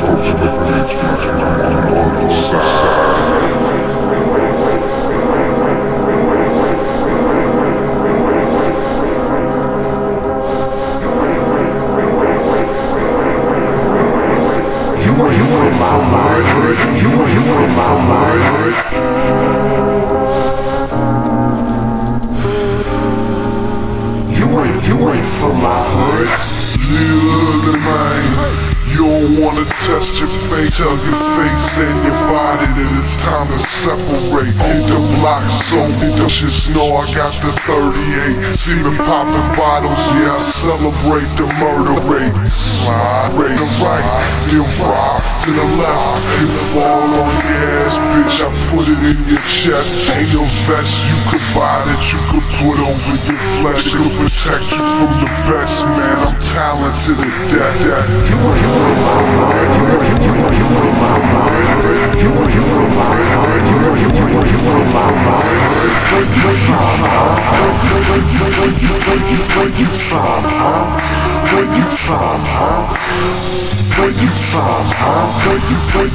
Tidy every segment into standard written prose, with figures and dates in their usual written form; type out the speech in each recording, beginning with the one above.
Talk to the police, bitch, and I'm on the northern side. You ain't from my hood. You ain't from my hood. You ain't from my hood. Little man, you don't wanna test your face. Tell your face and your body that it's time to separate. Hit the block so just know I got the 38. See them popping bottles, yeah, I celebrate the murder rate. Slide right to right, then rock to the left. You fall on your ass, bitch, I put it in your chest. Ain't no vest you could buy that you could put over your flesh. It'll protect you from the best, man. I'm talented to death. You ain't from my mind. You ain't from my mind. You ain't from my mind. You ain't from my mind. Where you from, huh? Where you from, huh? Where you from, huh? Where you from, huh? Where you from,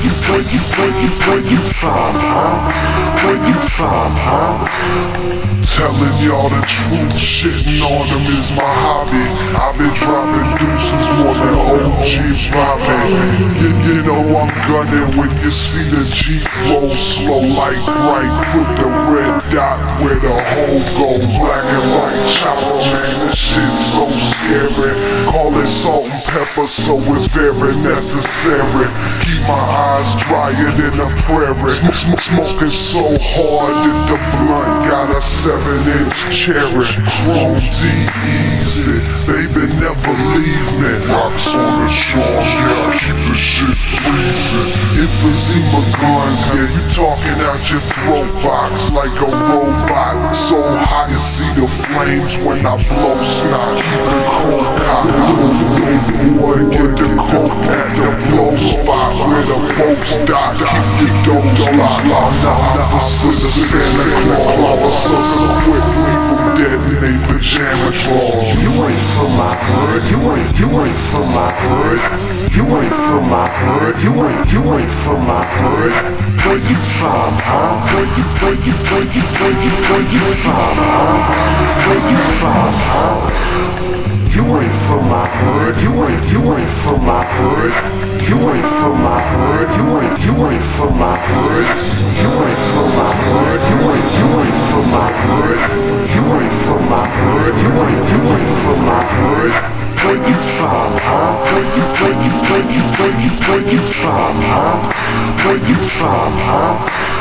huh? Where you from, huh? Telling y'all the truth, shitting on them is my hobby. I've been dropping deuces more than OG Bobby. You know I'm gunning when you see the Jeep roll slow, light bright. Put the red dot where the hole goes. Black and white chopper, man, this shit's so scary. Call it salt and pepper, so it's very necessary. Keep my eyes drier than a prairie. Smoking so hard that the blunt got a 7-inch cherry. Chrome D-Easy, baby never leave me. Rocks on the shore, yeah, I keep the shit freezing. Emphysema guns, yeah, you talking out your throat box like a robot. So hot you see the flames when I blow snot. Keep the cold cocked, boy, get the coke at the blow spot where the boats dock. Keep the doors locked. I'm the opposite of Santa Claus. Quick, leave them dead in they pajama drawers. You ain't from my hood. You ain't from my hood. You ain't from my hood. You ain't from my hood. Where you from, huh? Where you from, huh? Where you from, huh? You ain't from my hood. You ain't from my hood. You ain't from my hood. You ain't from my hood. You ain't from my hood. You ain't from my hood. You ain't from my hood. You ain't from my hood. Where you from, huh? Where you from, huh? Where you from, huh?